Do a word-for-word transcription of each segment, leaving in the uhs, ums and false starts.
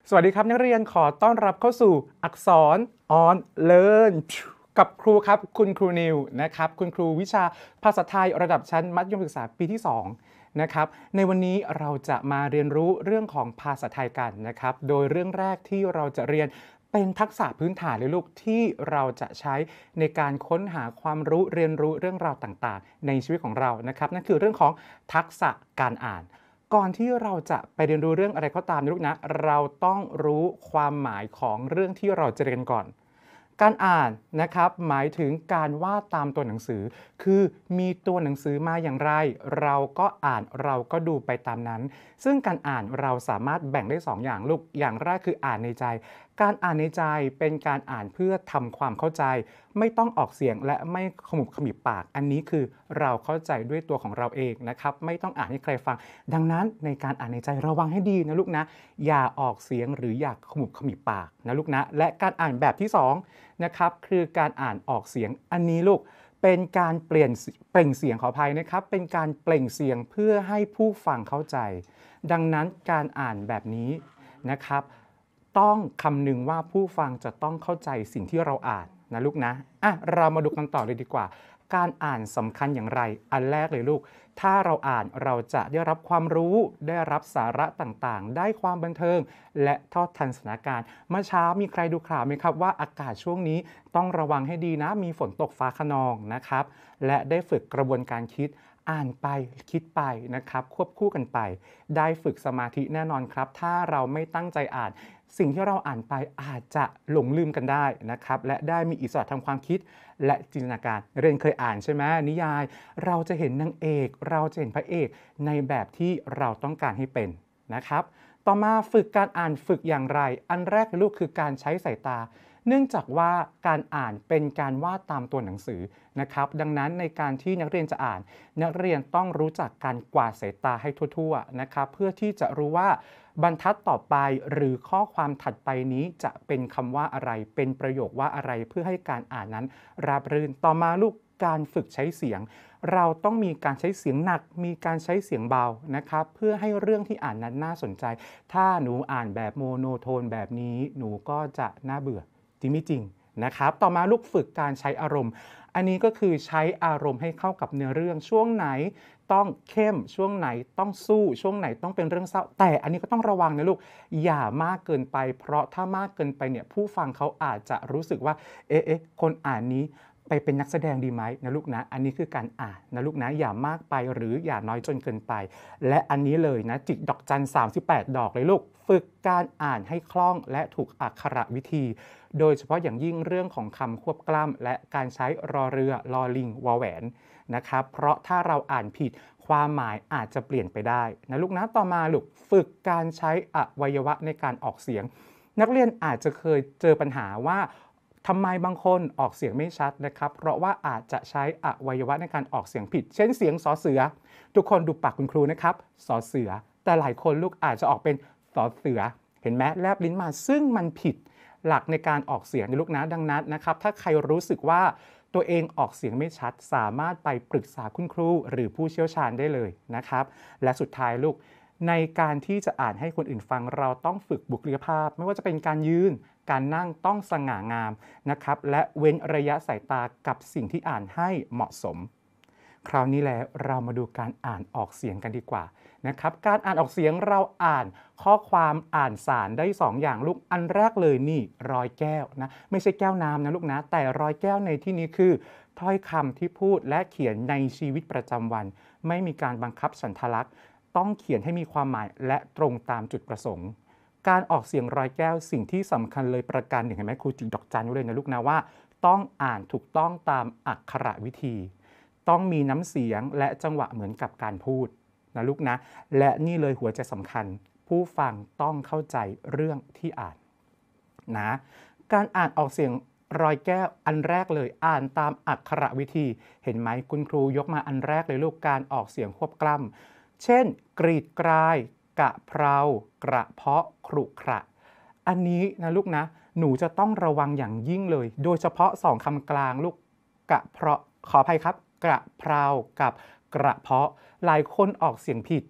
สวัสดีครับนักเรียนขอต้อนรับเข้าสู่อักษร on learn กับครูครับคุณครูนิวนะครับคุณครูวิชาภาษาไทยระดับชั้นมัธยมศึกษาปีที่สองนะครับในวันนี้เราจะมาเรียนรู้เรื่องของภาษาไทยกันนะครับโดยเรื่องแรกที่เราจะเรียนเป็นทักษะพื้นฐานเลยลูกที่เราจะใช้ในการค้นหาความรู้เรียนรู้เรื่องราวต่างๆในชีวิตของเรานะครับนั่นคือเรื่องของทักษะการอ่านก่อนที่เราจะไปเรียนรู้เรื่องอะไรก็ตามนะลูกนะเราต้องรู้ความหมายของเรื่องที่เราจะเรียนก่อนการอ่านนะครับหมายถึงการวาดตามตัวหนังสือคือมีตัวหนังสือมาอย่างไรเราก็อ่านเราก็ดูไปตามนั้นซึ่งการอ่านเราสามารถแบ่งได้สองอย่างลูกอย่างแรกคืออ่านในใจการอ่านในใจเป็นการอ่านเพื่อทำความเข้าใจไม่ต้องออกเสียงและไม่ขมุบขมิบปากอันนี้คือเราเข้าใจด้วยตัวของเราเองนะครับไม่ต้องอ่านให้ใครฟังดังนั้นในการอ่านในใจระวังให้ดีนะลูกนะอย่าออกเสียงหรืออย่าขมุบขมิบปากนะลูกนะและการอ่านแบบที่สองนะครับคือการอ่านออกเสียงอันนี้ลูกเป็นการเปลี่ยนเปล่งเสียงขออภัยนะครับเป็นการเปล่งเสียงเพื่อให้ผู้ฟังเข้าใจดังนั้นการอ่านแบบนี้นะครับต้องคำนึงว่าผู้ฟังจะต้องเข้าใจสิ่งที่เราอ่านนะลูกนะอ่ะเรามาดูกันต่อเลยดีกว่าการอ่านสำคัญอย่างไรอันแรกเลยลูกถ้าเราอ่านเราจะได้รับความรู้ได้รับสาระต่างๆได้ความบันเทิงและทอดทันสถานการณ์เมื่อเช้ามีใครดูข่าวไหมครับว่าอากาศช่วงนี้ต้องระวังให้ดีนะมีฝนตกฟ้าคะนองนะครับและได้ฝึกกระบวนการคิดอ่านไปคิดไปนะครับควบคู่กันไปได้ฝึกสมาธิแน่นอนครับถ้าเราไม่ตั้งใจอ่านสิ่งที่เราอ่านไปอาจจะหลงลืมกันได้นะครับและได้มีอิสระทางความคิดและจินตนาการเรียนเคยอ่านใช่ไหมนิยายเราจะเห็นนางเอกเราจะเห็นพระเอกในแบบที่เราต้องการให้เป็นนะครับต่อมาฝึกการอ่านฝึกอย่างไรอันแรกลูกคือการใช้สายตาเนื่องจากว่าการอ่านเป็นการวาดตามตัวหนังสือนะครับดังนั้นในการที่นักเรียนจะอ่านนักเรียนต้องรู้จักการกวาดสายตาให้ทั่วๆนะครับเพื่อที่จะรู้ว่าบรรทัดต่อไปหรือข้อความถัดไปนี้จะเป็นคำว่าอะไรเป็นประโยคว่าอะไรเพื่อให้การอ่านนั้นราบรื่นต่อมาลูกการฝึกใช้เสียงเราต้องมีการใช้เสียงหนักมีการใช้เสียงเบานะครับเพื่อให้เรื่องที่อ่านนั้นน่าสนใจถ้าหนูอ่านแบบโมโนโทนแบบนี้หนูก็จะน่าเบื่อจริงไม่จริงนะครับต่อมาลูกฝึกการใช้อารมณ์อันนี้ก็คือใช้อารมณ์ให้เข้ากับเนื้อเรื่องช่วงไหนต้องเข้มช่วงไหนต้องสู้ช่วงไหนต้องเป็นเรื่องเศร้าแต่อันนี้ก็ต้องระวังนะลูกอย่ามากเกินไปเพราะถ้ามากเกินไปเนี่ยผู้ฟังเขาอาจจะรู้สึกว่าเอ๊ะเอ๊ะคนอ่านนี้ไปเป็นนักแสดงดีไหมนะลูกนะอันนี้คือการอ่านนะลูกนะอย่ามากไปหรืออย่าน้อยจนเกินไปและอันนี้เลยนะจิกดอกจันสามสิบแปดดอกเลยลูกฝึกการอ่านให้คล่องและถูกอักขระวิธีโดยเฉพาะอย่างยิ่งเรื่องของคำควบกล้ำและการใช้รอเรือลอลิงวอแหวนนะครับเพราะถ้าเราอ่านผิดความหมายอาจจะเปลี่ยนไปได้นะลูกนะต่อมาลูกฝึกการใช้อวัยวะในการออกเสียงนักเรียนอาจจะเคยเจอปัญหาว่าทำไมบางคนออกเสียงไม่ชัดนะครับเพราะว่าอาจจะใช้อวัยวะในการออกเสียงผิดเช่นเสียงสอเสือทุกคนดูปากคุณครูนะครับสอเสือแต่หลายคนลูกอาจจะออกเป็นสอเสือเห็นไหมแลบลิ้นมาซึ่งมันผิดหลักในการออกเสียงในลูกนะดังนั้นนะครับถ้าใครรู้สึกว่าตัวเองออกเสียงไม่ชัดสามารถไปปรึกษาคุณครูหรือผู้เชี่ยวชาญได้เลยนะครับและสุดท้ายลูกในการที่จะอ่านให้คนอื่นฟังเราต้องฝึกบุคลิกภาพไม่ว่าจะเป็นการยืนการนั่งต้องสง่างามนะครับและเว้นระยะสายตากับสิ่งที่อ่านให้เหมาะสมคราวนี้แล้วเรามาดูการอ่านออกเสียงกันดีกว่านะครับการอ่านออกเสียงเราอ่านข้อความอ่านสารได้สองอย่างลูกอันแรกเลยนี่รอยแก้วนะไม่ใช่แก้วน้ำนะลูกนะแต่รอยแก้วในที่นี้คือถ้อยคำที่พูดและเขียนในชีวิตประจำวันไม่มีการบังคับฉันทลักษณ์ต้องเขียนให้มีความหมายและตรงตามจุดประสงค์การออกเสียงรอยแก้วสิ่งที่สำคัญเลยประการหนึ่งเห็นไหมครูจิกดอกจันไว้เลยนะลูกนะว่าต้องอ่านถูกต้องตามอักขระวิธีต้องมีน้ำเสียงและจังหวะเหมือนกับการพูดนะลูกนะและนี่เลยหัวใจสำคัญผู้ฟังต้องเข้าใจเรื่องที่อ่านนะการอ่านออกเสียงรอยแก้วอันแรกเลยอ่านตามอักขระวิธีเห็นไหมคุณครูยกมาอันแรกเลยลูกการออกเสียงควบกล้ำเช่นกรีดกรายกะเพรากระเพาะครุขระอันนี้นะลูกนะหนูจะต้องระวังอย่างยิ่งเลยโดยเฉพาะสองคำกลางลูกกะเพราะขออภัยครับกระเพรากับกระเพาะหลายคนออกเสียงผิด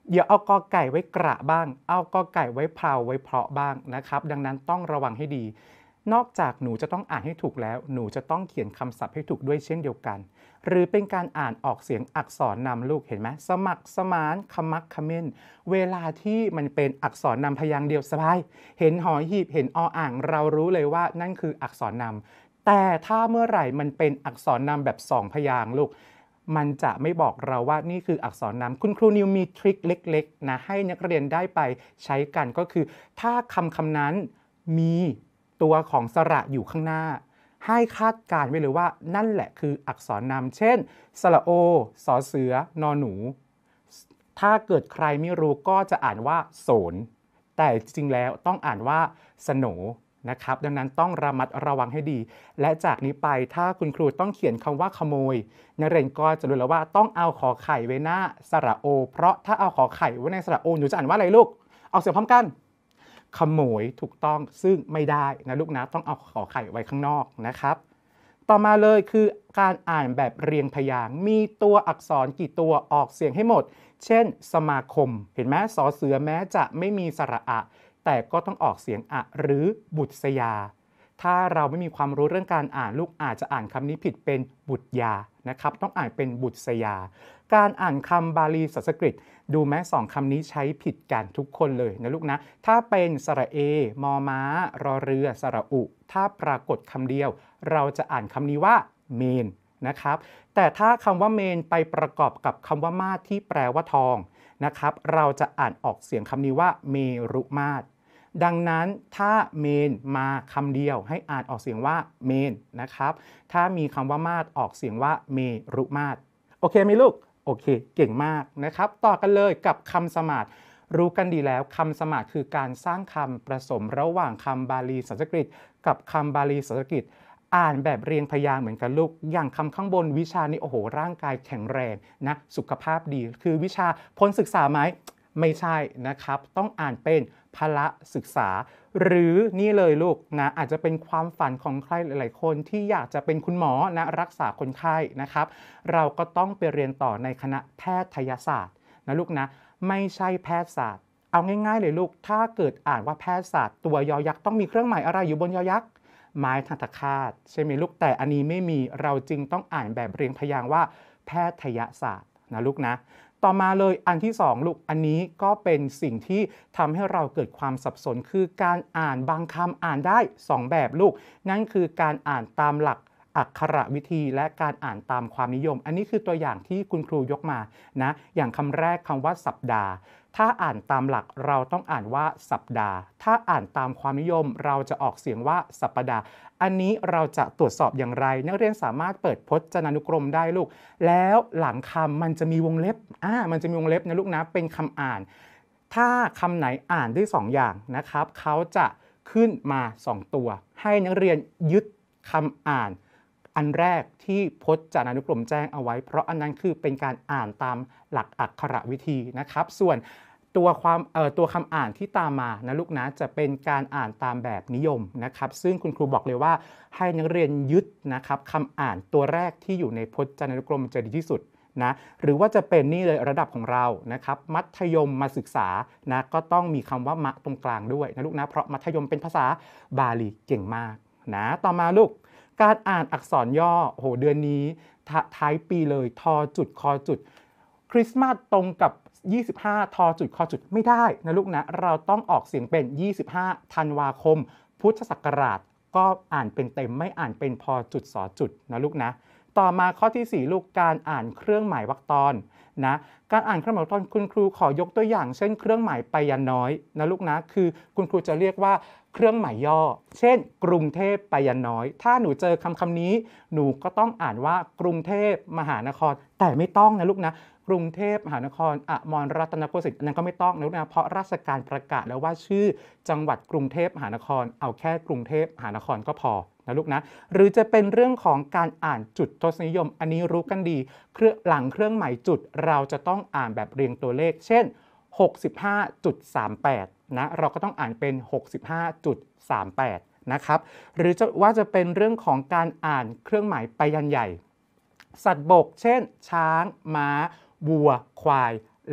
เดี๋ยวเอากอไก่ไว้กระบ้างเอากอไก่ไว้เพลาไว้เพราะบ้างนะครับดังนั้นต้องระวังให้ดีนอกจากหนูจะต้องอ่านให้ถูกแล้วหนูจะต้องเขียนคำศัพท์ให้ถูกด้วยเช่นเดียวกันหรือเป็นการอ่านออกเสียงอักษรนำลูกเห็นไหมสมัครสมานขมักเขม้นเวลาที่มันเป็นอักษรนำพยางค์เดียวสบายเห็นหอหีบเห็นออ่างเรารู้เลยว่านั่นคืออักษรนำแต่ถ้าเมื่อไหร่มันเป็นอักษรนำแบบสองพยางค์ลูกมันจะไม่บอกเราว่านี่คืออักษรนำคุณครูนิวมีทริคเล็กๆนะให้นักเรียนได้ไปใช้กันก็คือถ้าคำคำนั้นมีตัวของสระอยู่ข้างหน้าให้คาดการไว้เลยว่านั่นแหละคืออักษรนำเช่นสระโอสอเสือนอหนูถ้าเกิดใครไม่รู้ก็จะอ่านว่าโสนแต่จริงๆแล้วต้องอ่านว่าสโหนนะครับดังนั้นต้องระมัดระวังให้ดีและจากนี้ไปถ้าคุณครูต้องเขียนคำว่าขโมยนักเรียนก็จะรู้แล้วว่าต้องเอาขอไข่ไว้หน้าสระโอเพราะถ้าเอาขอไข่ไว้ในสระโอหนูจะอ่านว่าอะไรลูกเอาเสียงพร้อมกันขโมยถูกต้องซึ่งไม่ได้นะลูกนะต้องเอาขอไข่ไว้ข้างนอกนะครับต่อมาเลยคือการอ่านแบบเรียงพยางค์มีตัวอักษรกี่ตัวออกเสียงให้หมดเช่นสมาคมเห็นไหมสอเสือแม้จะไม่มีสระอะแต่ก็ต้องออกเสียงอะหรือบุตรยาถ้าเราไม่มีความรู้เรื่องการอ่านลูกอาจจะอ่านคำนี้ผิดเป็นบุตรยานะครับต้องอ่านเป็นบุตรยาการอ่านคำบาลีสันสกฤตดูแม้สองคำนี้ใช้ผิดกันทุกคนเลยนะลูกนะถ้าเป็นสระเอมอม้ารอเรือสระอุถ้าปรากฏคำเดียวเราจะอ่านคำนี้ว่าเมนนะครับแต่ถ้าคำว่าเมนไปประกอบกับคำว่ามาศที่แปลว่าทองนะครับเราจะอ่านออกเสียงคำนี้ว่าเมรุมาศดังนั้นถ้าเมนมาคำเดียวให้อ่านออกเสียงว่าเมนนะครับถ้ามีคำว่ามาศออกเสียงว่าเมรุมาศโอเคไหมลูกโอเคเก่งมากนะครับต่อกันเลยกับคำสมาสรู้กันดีแล้วคำสมาสคือการสร้างคำผสมระหว่างคำบาลีสันสกฤตกับคำบาลีสันสกฤตอ่านแบบเรียงพยางค์เหมือนกันลูกอย่างคำข้างบนวิชานี่โอ้โหร่างกายแข็งแรงนะสุขภาพดีคือวิชาพ้นศึกษาไหมไม่ใช่นะครับต้องอ่านเป็นพละศึกษาหรือนี่เลยลูกนะอาจจะเป็นความฝันของใครหลายๆคนที่อยากจะเป็นคุณหมอนะรักษาคนไข้นะครับเราก็ต้องไปเรียนต่อในคณะแพทยศาสตร์นะลูกนะไม่ใช่แพทยศาสตร์เอาง่ายๆเลยลูกถ้าเกิดอ่านว่าแพทยศาสตร์ตัวยอยักษ์ต้องมีเครื่องหมายอะไรอยู่บนยอยักษ์ไม้ทันตคาตใช่ไหมลูกแต่อันนี้ไม่มีเราจึงต้องอ่านแบบเรียงพยางค์ว่าแพทยศาสตร์นะลูกนะต่อมาเลยอันที่สองลูกอันนี้ก็เป็นสิ่งที่ทำให้เราเกิดความสับสนคือการอ่านบางคำอ่านได้สองแบบลูกนั่นคือการอ่านตามหลักอักขระวิธีและการอ่านตามความนิยมอันนี้คือตัวอย่างที่คุณครูยกมานะอย่างคำแรกคำว่าสัปดาห์ถ้าอ่านตามหลักเราต้องอ่านว่าสัปดาห์ถ้าอ่านตามความนิยมเราจะออกเสียงว่าสัปดาห์อันนี้เราจะตรวจสอบอย่างไรนักเรียนสามารถเปิดพจนานุกรมได้ลูกแล้วหลังคำมันจะมีวงเล็บอ่ามันจะมีวงเล็บนะลูกนะเป็นคำอ่านถ้าคำไหนอ่านได้สองอย่างนะครับเขาจะขึ้นมาสองตัวให้นักเรียนยึดคำอ่านอันแรกที่พจนานุกรมแจ้งเอาไว้เพราะอันนั้นคือเป็นการอ่านตามหลักอักขระวิธีนะครับส่วนตัวความเอ่อตัวคำอ่านที่ตามมานะลูกนะจะเป็นการอ่านตามแบบนิยมนะครับซึ่งคุณครูบอกเลยว่าให้นักเรียนยึดนะครับคำอ่านตัวแรกที่อยู่ในพจนานุกรมจะดีที่สุดนะหรือว่าจะเป็นนี่เลยระดับของเรานะครับมัธยมมาศึกษานะก็ต้องมีคำว่ามะตรงกลางด้วยนะลูกนะเพราะมัธยมเป็นภาษาบาลีเก่งมากนะต่อมาลูกการอ่านอักษรย่อโอ้โหเดือนนี้ท้ายปีเลยทอจุดคอจุดคริสต์มาสตรงกับยี่สิบห้าทอจุดคอจุดไม่ได้นะลูกนะเราต้องออกเสียงเป็นยี่สิบห้าธันวาคมพุทธศักราชก็อ่านเป็นเต็มไม่อ่านเป็นพอจุดสอจุดนะลูกนะต่อมาข้อที่สี่ลูกการอ่านเครื่องหมายวรรคตอนนะการอ่านเครื่องหมายวรรคตอนคุณครูขอยกตัวอย่างเช่นเครื่องหมายไปยันน้อยนะลูกนะคือคุณครูจะเรียกว่าเครื่องหมายย่อเช่นกรุงเทพไปยันน้อยถ้าหนูเจอคำคำนี้หนูก็ต้องอ่านว่ากรุงเทพมหานครแต่ไม่ต้องนะลูกนะกรุงเทพมหานครอมรรัตนโกสินทร์นั้นก็ไม่ต้องนะลูกนะเพราะราชการประกาศแล้วว่าชื่อจังหวัดกรุงเทพมหานครเอาแค่กรุงเทพมหานครก็พอนะลูกนะหรือจะเป็นเรื่องของการอ่านจุดทศนิยมอันนี้รู้กันดีเครื่องหลังเครื่องหมายจุดเราจะต้องอ่านแบบเรียงตัวเลขเช่น หกสิบห้าจุดสามแปด นะเราก็ต้องอ่านเป็น หกสิบห้าจุดสามแปด นะครับหรือจะว่าจะเป็นเรื่องของการอ่านเครื่องหมายไปยันใหญ่สัตว์บกเช่นช้างม้าวัวควายละ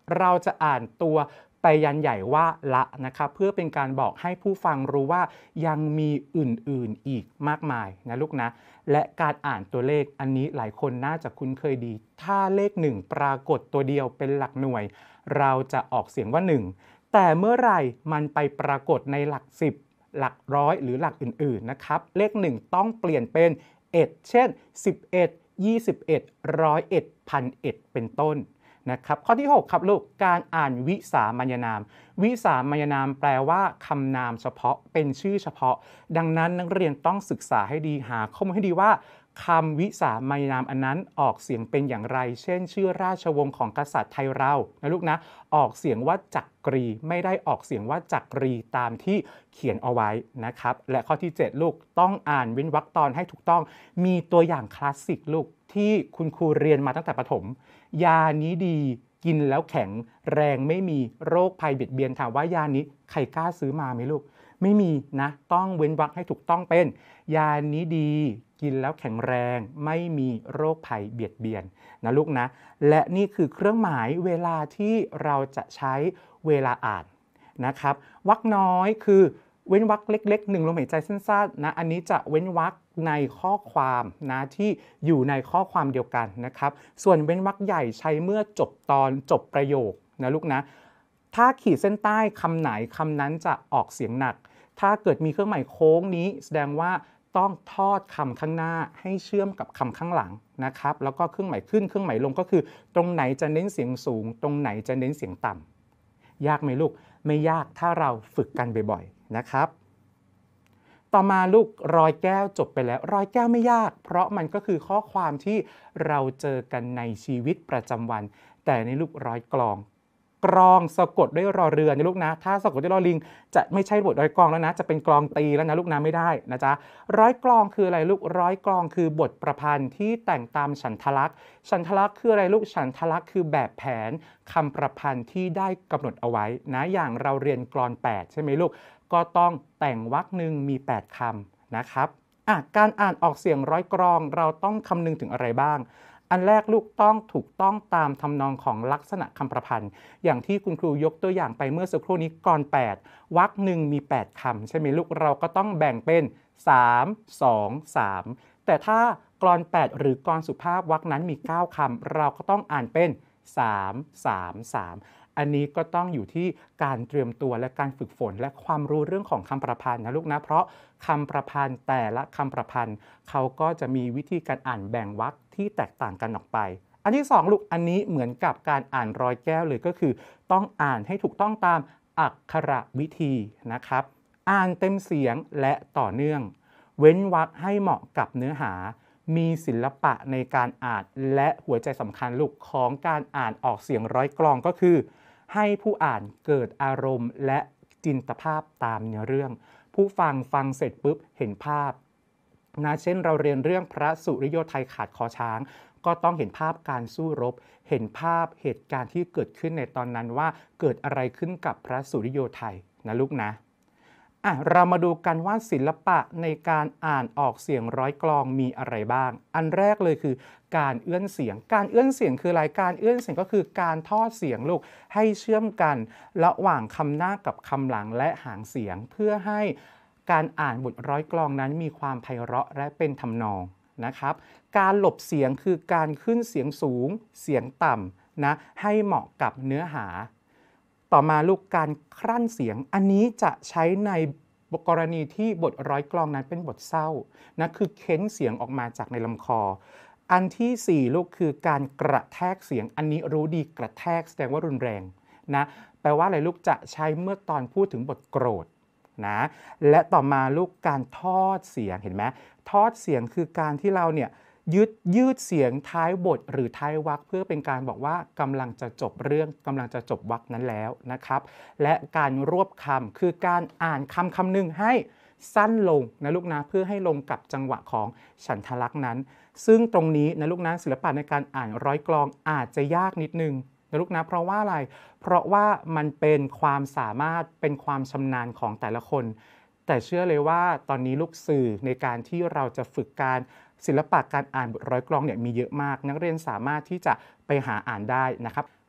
เราจะอ่านตัวไปยันใหญ่ว่าละนะครับเพื่อเป็นการบอกให้ผู้ฟังรู้ว่ายังมีอื่นๆอีกมากมายนะลูกนะและการอ่านตัวเลขอันนี้หลายคนน่าจะคุ้นเคยดีถ้าเลขหนึ่งปรากฏตัวเดียวเป็นหลักหน่วยเราจะออกเสียงว่าหนึ่งแต่เมื่อไหร่มันไปปรากฏในหลักสิบหลักร้อยหรือหลักอื่นๆนะครับเลขหนึ่งต้องเปลี่ยนเป็นเอ็ดเช่นสิบเอ็ด ยี่สิบเอ็ด หนึ่งร้อยเอ็ด พันเอ็ดเป็นต้นนะครับข้อที่หกครับลูกการอ่านวิสามัญนามวิสามัญนามแปลว่าคำนามเฉพาะเป็นชื่อเฉพาะดังนั้นนักเรียนต้องศึกษาให้ดีหาข้อมูลให้ดีว่าคำวิสามัญนามอันนั้นออกเสียงเป็นอย่างไรเช่นชื่อราชวงศ์ของกษัตริย์ไทยเรานะลูกนะออกเสียงว่าจักรีไม่ได้ออกเสียงว่าจักรีตามที่เขียนเอาไว้นะครับและข้อที่เจ็ดลูกต้องอ่านเว้นวรรคตอนให้ถูกต้องมีตัวอย่างคลาสสิกลูกที่คุณครูเรียนมาตั้งแต่ประถมยานี้ดีกินแล้วแข็งแรงไม่มีโรคภัยเบียดเบียนถามว่ายานี้ใครกล้าซื้อมาไหมลูกไม่มีนะต้องเว้นวรรคให้ถูกต้องเป็นยานี้ดีกินแล้วแข็งแรงไม่มีโรคภัยเบียดเบียนนะลูกนะและนี่คือเครื่องหมายเวลาที่เราจะใช้เวลาอ่านนะครับวรรคน้อยคือเว้นวรรคเล็กๆหนึ่งลมหายใจสั้นๆนะอันนี้จะเว้นวรรคในข้อความนะที่อยู่ในข้อความเดียวกันนะครับส่วนเว้นวรรคใหญ่ใช้เมื่อจบตอนจบประโยคนะลูกนะถ้าขีดเส้นใต้คำไหนคำนั้นจะออกเสียงหนักถ้าเกิดมีเครื่องหมายโค้งนี้แสดงว่าต้องทอดคำข้างหน้าให้เชื่อมกับคำข้างหลังนะครับแล้วก็เครื่องหมายขึ้นเครื่องหมายลงก็คือตรงไหนจะเน้นเสียงสูงตรงไหนจะเน้นเสียงต่ำยากไหมลูกไม่ยากถ้าเราฝึกกันบ่อยๆนะครับต่อมาลูกรอยแก้วจบไปแล้วรอยแก้วไม่ยากเพราะมันก็คือข้อความที่เราเจอกันในชีวิตประจำวันแต่ในลูกรอยกลองกรองสะกดด้วยรอเรือนะลูกนะถ้าสะกดด้วยรอลิงจะไม่ใช่บทร้อยกลองแล้วนะจะเป็นกลองตีแล้วนะลูกนะไม่ได้นะจ๊ะร้อยกลองคืออะไรลูกร้อยกลองคือบทประพันธ์ที่แต่งตามฉันทลักษณ์ฉันทลักษณ์คืออะไรลูกฉันทลักษณ์คือแบบแผนคำประพันธ์ที่ได้กำหนดเอาไว้นะอย่างเราเรียนกลอนแปดใช่ไหมลูกก็ต้องแต่งวรรคหนึ่งมีแปดคำนะครับอ่ะการอ่านออกเสียงร้อยกลองเราต้องคำนึงถึงอะไรบ้างอันแรกลูกต้องถูกต้องตามทำนองของลักษณะคำประพันธ์อย่างที่คุณครูยกตัวอย่างไปเมื่อสักครู่นี้กลอนแปดวรรคหนึ่งมีแปดคำใช่ไหมลูกเราก็ต้องแบ่งเป็นสาม สอง สามแต่ถ้ากลอนแปดหรือกลอนสุภาพวรรคนั้นมีเก้าคำเราก็ต้องอ่านเป็นสาม สาม สามอันนี้ก็ต้องอยู่ที่การเตรียมตัวและการฝึกฝนและความรู้เรื่องของคำประพันธ์นะลูกนะเพราะคำประพันธ์แต่ละคำประพันธ์เขาก็จะมีวิธีการอ่านแบ่งวรรคที่แตกต่างกันออกไปอันที่สองลูกอันนี้เหมือนกับการอ่านรอยแก้วเลยก็คือต้องอ่านให้ถูกต้องตามอักขระวิธีนะครับอ่านเต็มเสียงและต่อเนื่องเว้นวรรคให้เหมาะกับเนื้อหามีศิลปะในการอ่านและหัวใจสำคัญลูกของการอ่านออกเสียงร้อยกลองก็คือให้ผู้อ่านเกิดอารมณ์และจินตภาพตามเนื้อเรื่องผู้ฟังฟังเสร็จปุ๊บเห็นภาพนะเช่นเราเรียนเรื่องพระสุริโยไทยขาดคอช้างก็ต้องเห็นภาพการสู้รบเห็นภาพเหตุการณ์ที่เกิดขึ้นในตอนนั้นว่าเกิดอะไรขึ้นกับพระสุริโยไทยนะลูกนะอ่ะเรามาดูกันว่าศิลปะในการอ่านออกเสียงร้อยกลองมีอะไรบ้างอันแรกเลยคือการเอื้อนเสียงการเอื้อนเสียงคืออะไรการเอื้อนเสียงก็คือการทอดเสียงลูกให้เชื่อมกันระหว่างคำหน้ากับคำหลังและหางเสียงเพื่อให้การอ่านบทร้อยกลองนั้นมีความไพเราะและเป็นทำนองนะครับการหลบเสียงคือการขึ้นเสียงสูงเสียงต่ำนะให้เหมาะกับเนื้อหาต่อมาลูกการครั่นเสียงอันนี้จะใช้ในกรณีที่บทร้อยกลองนั้นเป็นบทเศร้านะคือเค้นเสียงออกมาจากในลำคออันที่สี่ลูกคือการกระแทกเสียงอันนี้รู้ดีกระแทกแสดงว่ารุนแรงนะแปลว่าอะไรลูกจะใช้เมื่อตอนพูดถึงบทโกรธนะและต่อมาลูกการทอดเสียงเห็นไหมทอดเสียงคือการที่เราเนี่ยยืดยืดเสียงท้ายบทหรือท้ายวรรคเพื่อเป็นการบอกว่ากำลังจะจบเรื่องกำลังจะจบวรรคนั้นแล้วนะครับและการรวบคำคือการอ่านคำคำหนึ่งให้สั้นลงนะลูกนะเพื่อให้ลงกับจังหวะของฉันทลักษณ์นั้นซึ่งตรงนี้นะลูกนะศิลปะในการอ่านร้อยกลองอาจจะยากนิดนึงนะลูกนะเพราะว่าอะไรเพราะว่ามันเป็นความสามารถเป็นความชำนาญของแต่ละคนแต่เชื่อเลยว่าตอนนี้ลูกสื่อในการที่เราจะฝึกการศิลปะการอ่านบทร้อยกลองเนี่ยมีเยอะมากนักเรียนสามารถที่จะไปหาอ่านได้นะครับ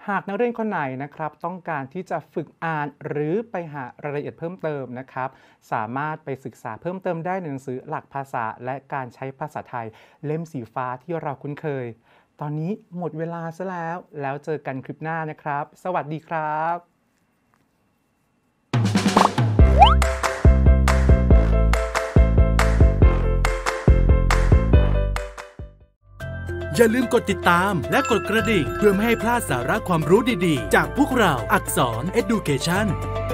หากนักเรียนคนไหนนะครับต้องการที่จะฝึกอ่านหรือไปหารายละเอียดเพิ่มเติมนะครับสามารถไปศึกษาเพิ่มเติมได้ในหนังสือหลักภาษาและการใช้ภาษาไทยเล่มสีฟ้าที่เราคุ้นเคยตอนนี้หมดเวลาซะแล้วแล้วเจอกันคลิปหน้านะครับสวัสดีครับอย่าลืมกดติดตามและกดกระดิ่งเพื่อไม่ให้พลาดสาระความรู้ดีๆจากพวกเราอักษร Education